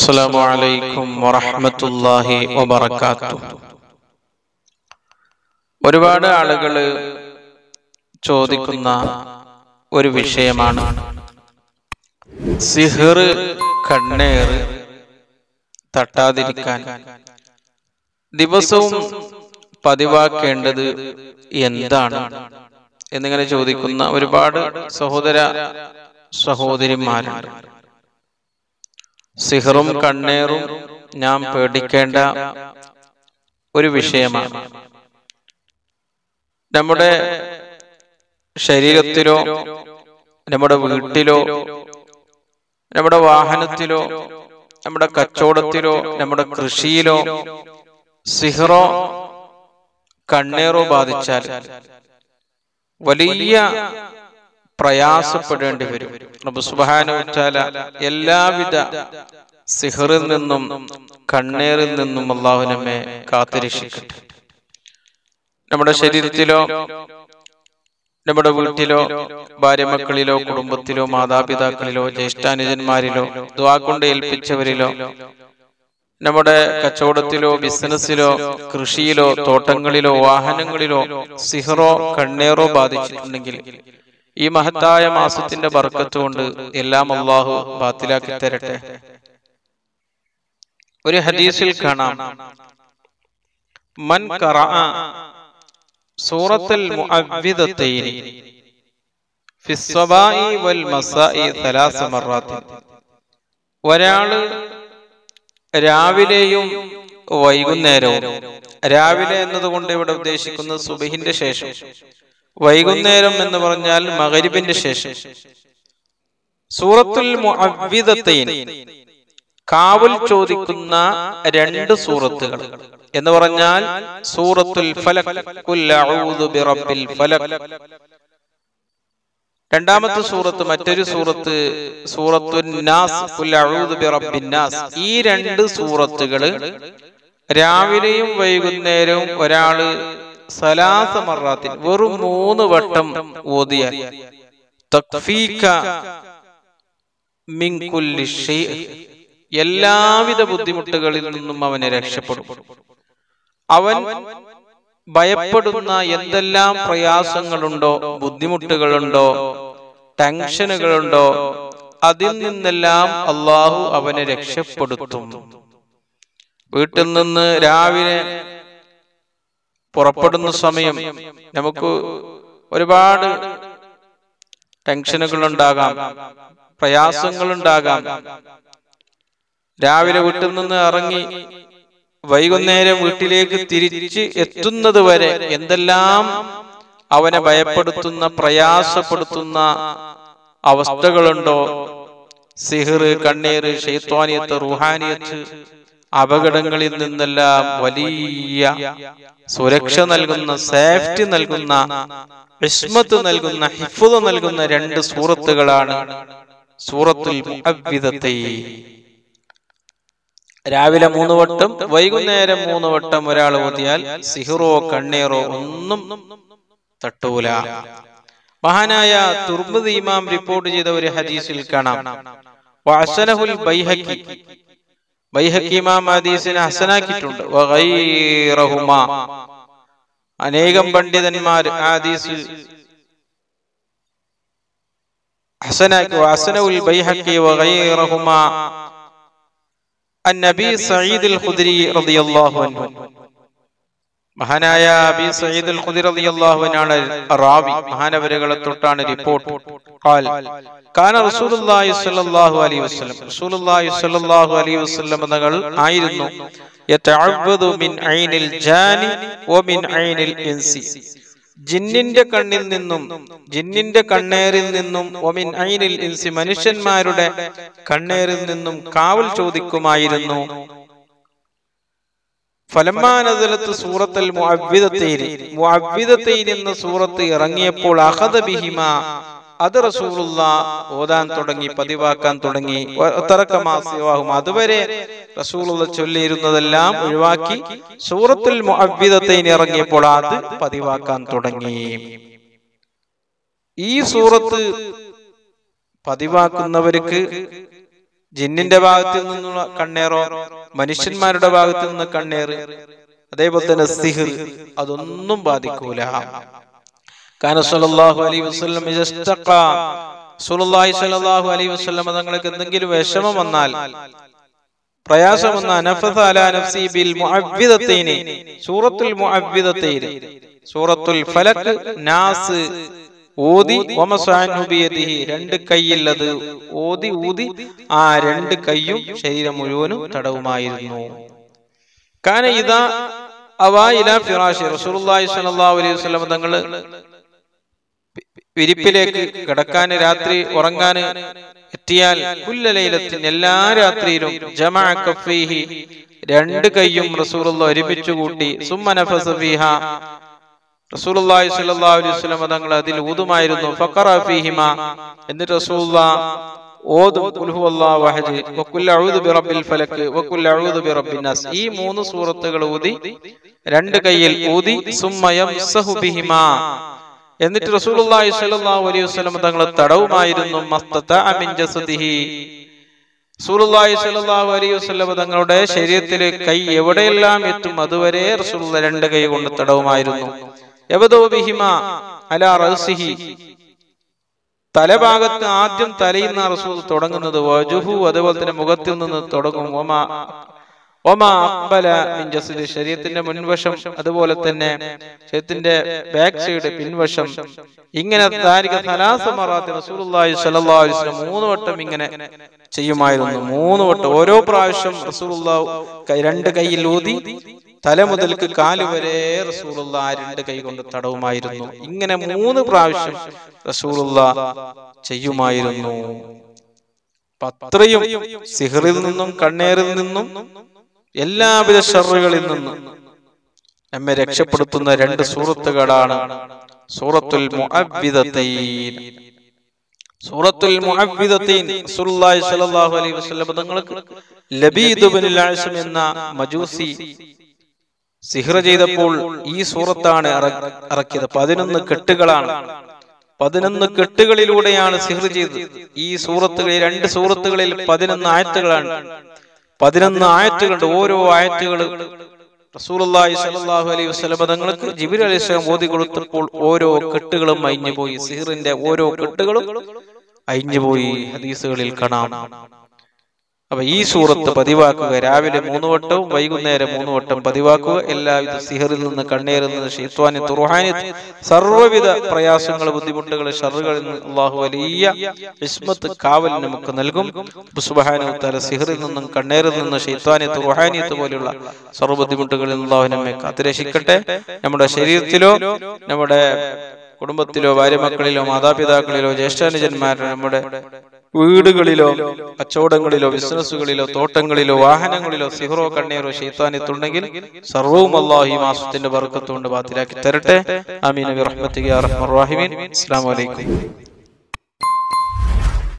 അസ്സലാമു അലൈക്കും വറഹ്മത്തുള്ളാഹി വബറകാതുഹു. ഒരുപാട് ആളുകൾ ചോദിക്കുന്ന ഒരു വിഷയമാണ് സിഹ്ർ, കണ്ണേർ തട്ടാതിരിക്കാൻ ദിവസവും പതിവാക്കേണ്ടത് എന്താണ് എന്നിങ്ങനെ ചോദിക്കുന്ന ഒരുപാട് സഹോദര സഹോദരിമാരുണ്ട്. സിഹറും കണ്ണേറും നാം പേടിക്കേണ്ട ഒരു വിഷയമാണ്. നമ്മുടെ ശരീരത്തിലോ നമ്മുടെ വീട്ടിലോ നമ്മുടെ വാഹനത്തിലോ നമ്മുടെ കച്ചവടത്തിലോ നമ്മുടെ കൃഷിയിലോ സിഹറോ കണ്ണേറോ ബാധിച്ചാൽ വലിയ പ്രയാസപ്പെടേണ്ടി വരും. റബ്ബ് സുബ്ഹാനഹു വ തആല എല്ലാവിധ സിഹറിൽ നിന്നും കണ്ണേറിൽ നിന്നും അല്ലാഹു നമ്മെ കാത്തുരക്ഷിക്കട്ടെ. നമ്മുടെ ശരീരത്തിലോ നമ്മുടെ വീട്ടിലോ ഭാര്യ മക്കളിലോ കുടുംബത്തിലോ മാതാപിതാക്കളിലോ ജ്യേഷ്ഠാനുജന്മാരിലോ ദുആ കൊണ്ട് ഏൽപ്പിച്ചവരിലോ നമ്മുടെ കച്ചവടത്തിലോ ബിസിനസ്സിലോ കൃഷിയിലോ തോട്ടങ്ങളിലോ വാഹനങ്ങളിലോ സിഹറോ കണ്ണേറോ ബാധിച്ചിട്ടുണ്ടെങ്കിൽ ഈ മഹത്തായ മാസത്തിന്റെ ബർക്കത്ത് കൊണ്ട് എല്ലാം അല്ലാഹു ബാത്തിലാക്കി തരട്ടെ. ഒരു ഹദീസിൽ കാണാം, മൻ ഖറഅ സൂറത്തുൽ മുഅവ്വിദതൈനി ഫിസ്സബാഇ വൽ മസാഇ 3 മററാത്ത്. ഒരാള് രാവിലെയും വൈകുന്നേരവും, രാവിലെ എന്നതുകൊണ്ട് ഇവിടെ ഉദ്ദേശിക്കുന്നത് സുബഹിന്റെ ശേഷം, വൈകുന്നേരം എന്ന് പറഞ്ഞാൽ മഗ്രിബിന്റെ ശേഷം സൂറത്തുൽ മുഅവ്വിദതൈൻ കാവൽ ചോദിക്കുന്ന 2 സൂറത്തുകൾ എന്ന് പറഞ്ഞാൽ സൂറത്തുൽ ഫലക്, ഖുൽ അഊദു ബിറബ്ബിൽ ഫലക്. രണ്ടാമത്തെ സൂറത്ത്, മറ്റൊരു സൂറത്ത് സൂറത്തുൻ നാസ്, ഖുൽ അഊദു ബിറബ്ബിൻ നാസ്. ഈ 2 സൂറത്തുകൾ രാവിലെയും വൈകുന്നേരവും ഒരാള് 3 മററാത്തിൽ വെറും 3 വട്ടം ഓതിയാൽ തക്ഫീക മിൻ കുല്ലി ഷൈഅ, എല്ലാവിധ ബുദ്ധിമുട്ടുകളിൽ നിന്നും അവനെ രക്ഷപ്പെടും. അവൻ ഭയപ്പെടുന്ന എന്തെല്ലാം പ്രയാസങ്ങളുണ്ടോ, ബുദ്ധിമുട്ടുകളുണ്ടോ, ടെൻഷനുകളുണ്ടോ, അതിൽ നിന്നെല്ലാം അല്ലാഹു അവനെ രക്ഷപ്പെടുത്തും. വീട്ടിൽ നിന്ന് രാവിലെ പുറപ്പെടുന്ന സമയം നമുക്ക് ഒരുപാട് ടെൻഷനുകൾ ഉണ്ടാകാം, പ്രയാസങ്ങൾ ഉണ്ടാകാം. രാവിലെ വീട്ടിൽ നിന്ന് ഇറങ്ങി വൈകുന്നേരം വീട്ടിലേക്ക് തിരിച്ച് എത്തുന്നത് വരെ എന്തെല്ലാം അവനെ ഭയപ്പെടുത്തുന്ന പ്രയാസപ്പെടുത്തുന്ന അവസ്ഥകളുണ്ടോ, സിഹ്ർ, കണ്ണേറ്, ശൈത്വാനിയത്ത്, റുഹാനിയത്ത്, അപകടങ്ങളിൽ നിന്നെല്ലാം വലിയ സുരക്ഷ നൽകുന്ന, സേഫ്റ്റി നൽകുന്ന, ഇസ്മത്ത് നൽകുന്ന, ഹിഫ്ദ് നൽകുന്ന 2 സൂറത്തുകളാണ് സൂറത്തുൽ മുഅവ്വിദതൈൻ. രാവിലെ 3 വട്ടം വൈകുന്നേരം 3 വട്ടം ഒരാൾ ഓതിയാൽ സിഹ്റോ കണ്ണേറോ ഒന്നും തട്ടൂല. മഹാനായ തുർമുദി ഇമാം റിപ്പോർട്ട് ചെയ്ത ഒരു ഹദീസിൽ കാണാം, വഅസനഹുൽ ബൈഹഖി, ബൈഹഖി ഇമാം ഹദീസിനെ ഹസനാക്കിയിട്ടുണ്ട്. വഗൈറഹുമാ, അനേകം പണ്ഡിതന്മാർ ഹദീസ് ഹസനാക്കി. വഅസനഹുൽ ബൈഹഖി വഗൈറഹുമാ അൻ-നബി സഈദ് അൽ-ഖുദ്രി റളിയല്ലാഹു അൻഹു. മഹാനായ അബീ സഈദ് അൽ-ഖുദ്രി റളിയല്ലാഹു അൻഹു റാവി, മഹാനവരുകളെ തൊട്ടാണ് റിപ്പോർട്ട്. ഖാൽ കാന റസൂലുള്ളാഹി സ്വല്ലല്ലാഹു അലൈഹി വസല്ലം, റസൂലുള്ളാഹി സ്വല്ലല്ലാഹു അലൈഹി വസല്ലം തങ്ങൾ ആയിരുന്നു യതഅവ്വദു മിൻ ഐനിൽ ജാനി വ മിൻ ഐനിൽ ഇൻസി, ജിന്നിന്റെ കണ്ണിൽ നിന്നും ജിന്നിന്റെ കണ്ണേറിൽ നിന്നും വമിൻ ഐനിൽ ഇൻസി, മനുഷ്യന്മാരുടെ കണ്ണേറിൽ നിന്നും കാവൽ ചോദിക്കുമായിരുന്നു. ഫലമ്മാ നസലത്ത് സൂറത്തുൽ മുഅവ്വിദതൈൻ, മുഅവ്വിദതൈൻ എന്ന സൂറത്ത് ഇറങ്ങിയപ്പോൾ അഖദ ബിഹിമാ, അത് റസൂലുള്ളാഹ് ഓതാൻ തുടങ്ങി, പതിവാക്കാൻ തുടങ്ങി. തറകമാ സിവാഹും, അതുവരെ റസൂലുള്ളാഹ് ചൊല്ലിയിരുന്നതെല്ലാം ഒഴിവാക്കി സൂറത്തുൽ മുഅവ്വിദതൈൻ ഇറങ്ങിയപ്പോൾ അത് പതിവാക്കാൻ തുടങ്ങി. ഈ സൂറത്ത് പതിവാക്കുന്നവർക്ക് ജിന്നിന്റെ ഭാഗത്തിൽ നിന്നുള്ള കണ്ണേറോ മനുഷ്യന്മാരുടെ ഭാഗത്തു നിന്ന് കണ്ണേറ്, അതേപോലെ തന്നെ സിഹിർ, അതൊന്നും ബാധിക്കൂല. കാന സല്ലല്ലാഹു അലൈഹി വസല്ലം ഇസ്തഖ, റസൂലുള്ളാഹി സ്വല്ലല്ലാഹു അലൈഹി വസല്ലം തങ്ങൾക്ക് എന്തെങ്കിലും വിഷമം വന്നാൽ, പ്രയാസം വന്നാൽ, നഫസ അലാ നഫ്സി ബിൽ മുഅവ്വിദതൈനി, സൂറത്തുൽ മുഅവ്വിദതൈനി, സൂറത്തുൽ ഫലക്, നാസ് ഓതി, വമസഅൻഹു ബിയദിഹി, രണ്ട് കൈയിൽ അത് ഓതി ഊതി ആ രണ്ട് കൈയും ശരീരം മുഴുവനും തടവുമായിരുന്നു. കാന ഇദാ അവ ഇലാ ഫിറാശി, റസൂലുള്ളാഹി സ്വല്ലല്ലാഹു അലൈഹി വസല്ലം തങ്ങൾ വിരിപ്പിലേക്ക് കിടക്കാൻ, രാത്രി ഉറങ്ങാൻ എത്തിയാൽ, കുല്ല ലൈലത്തിൻ, എല്ലാ രാത്രിയിലും, ജമഅ കഫൈഹി, രണ്ട് കൈയും റസൂലുള്ളാഹി ഒരുമിച്ച് കൂട്ടി, സുമ്മ നഫസ ഫീഹാ, റസൂലുള്ളാഹി സ്വല്ലല്ലാഹു അലൈഹി വസല്ലം തങ്ങൾ അതിൽ ഊതുമായിരുന്നു. ഫഖറ ഫീഹിമാ, എന്നിട്ട് റസൂലുള്ളാഹി ഓതും ഖുൽ ഹുവല്ലാഹു അഹദ് വഖുൽ അഊദു ബിറബ്ബിൽ ഫലക് വഖുൽ അഊദു ബിറബ്ബിൻ നാസ്, ഈ മൂന്ന് സൂറത്തുകൾ ഊതി രണ്ട് കൈയിൽ ഊതി, സുമ്മ യംസഹു ബിഹിമാ, എന്നിട്ട് റസൂലുള്ളാഹി സ്വല്ലല്ലാഹു അലൈഹി വസല്ലം തങ്ങൾ തടവുമായിരുന്നു. മസ്തതഅ മിൻ ജസദിഹി, റസൂലുള്ളാഹി സ്വല്ലല്ലാഹു അലൈഹി വസല്ലം തങ്ങളുടെ ശരീരത്തിലെ കൈ എവിടെയെല്ലാം എത്തും അതുവരെ റസൂലുള്ളാഹി രണ്ട് കൈ കൊണ്ട് തടവുമായിരുന്നു. യബദു ബിഹിമാ അലാ റഅസിഹി, തലഭാഗത്ത് ആദ്യം തലയിൽ നിന്ന് റസൂൽ തുടങ്ങുന്നത്, വജുഹു, അതുപോലെ തന്നെ മുഖത്തിൽ നിന്ന് തുടങ്ങും, ഒമാ അഖ്ബല മിൻ ജസദി, ശരീരത്തിന്റെ മുൻവശം, അതുപോലെ തന്നെ ശരീരത്തിന്റെ ബാക്ക് സൈഡ്, പിൻവശം, ഇങ്ങനെ റസൂലുള്ളാഹി സ്വല്ലല്ലാഹു അലൈഹി വസല്ലം 3 വട്ടം ഇങ്ങനെ ചെയ്യുമായിരുന്നു. 3 വട്ടം, ഓരോ പ്രാവശ്യം റസൂലുള്ളാഹി രണ്ട് കൈയിൽ ഊതി തല മുതൽക്ക് കാല് വരെ റസൂലുള്ളാഹി രണ്ട് കൈ കൊണ്ട് തടവുമായിരുന്നു. ഇങ്ങനെ 3 പ്രാവശ്യം റസൂലുള്ളാഹി ചെയ്യുമായിരുന്നു. അത്രയും സിഹറിൽ നിന്നും കണ്ണേറിൽ നിന്നും എല്ലാവിധ ഷർറുകളിൽ നിന്നും നമ്മെ രക്ഷപ്പെടുത്തുന്ന 2 സൂറത്തുകളാണ് സൂറത്തുൽ മുഅവ്വിദതൈൻ. സൂറത്തുൽ മുഅവ്വിദതൈൻ റസൂലുള്ളാഹി സ്വല്ലല്ലാഹു അലൈഹി വസല്ലം തങ്ങൾക്ക് ലബീദ് ഇബ്നുൽ അസ്ം എന്ന മജൂസി സിഹ്ർ ചെയ്തപ്പോൾ ഈ സൂറത്താണ് ഇറക്കിയത്. 11 കെട്ടുകളാണ്. 11 കെട്ടുകളിലൂടെയാണ് സിഹ്ർ ചെയ്തത്. ഈ സൂറത്തുകളിൽ 2 സൂറത്തുകളിൽ 11 ആയത്തുകളാണ്. 11 ആയത്തുകളുണ്ട്. ഓരോ ആയത്തുകൾ റസൂലുള്ളാഹി സ്വല്ലല്ലാഹു അലൈഹി വസല്ലം തങ്ങൾക്ക് ജിബ്രീൽ അലൈഹിസ്സലാം ഓതി കൊടുത്തപ്പോൾ ഓരോ കെട്ടുകളും അഴിഞ്ഞുപോയി. സിഹ്റിന്റെ ഓരോ കെട്ടുകളും അഴിഞ്ഞുപോയി. ഹദീസുകളിൽ കാണാം. അപ്പൊ ഈ സൂറത്ത് പതിവാക്കുക. രാവിലെ 3 വട്ടവും വൈകുന്നേരം 3 വട്ടം പതിവാക്കുക. എല്ലാവിധ സിഹറിൽ നിന്ന്, കണ്ണേറിൽ നിന്ന്, ശൈത്വാനി തുർഹാനിത്ത്, സർവ്വവിധ പ്രയാസങ്ങൾ, ബുദ്ധിമുട്ടുകൾ, ഷർറുകളിൽ നിന്ന് അല്ലാഹു വലിയ ഇസ്മത്ത്, കാവൽ നമുക്ക് നൽകും. സുബ്ഹാനഹു വ തആല സിഹറിൽ നിന്നും കണ്ണേറിൽ നിന്നും ശൈത്വാനി തുർഹാനിത്ത് പോലുള്ള സർവ്വ ബുദ്ധിമുട്ടുകളിൽ അല്ലാഹു നമ്മെ കാത്തുരക്ഷിക്കട്ടെ. നമ്മുടെ ശരീരത്തിലോ നമ്മുടെ കുടുംബത്തിലോ ഭാര്യമക്കളിലോ മാതാപിതാക്കളിലോ ജ്യേഷ്ഠാനുജന്മാരിലോ നമ്മുടെ വീടുകളിലോ കച്ചവടങ്ങളിലോ ബിസിനസ്സുകളിലോ തോട്ടങ്ങളിലോ വാഹനങ്ങളിലോ സിഹ്റോ കണ്ണീറോ ശൈത്താനിത്തുണ്ടെങ്കിൽ സർവ്വവും അല്ലാഹു ഈ മാസത്തിന്റെ ബർക്കത്ത് കൊണ്ട് ബാത്തിലാക്കി തരട്ടെ. ആമീൻ ബിറഹ്മതിക യാ അർഹമർ റഹീമീൻ. അസ്സലാമു അലൈക്കും.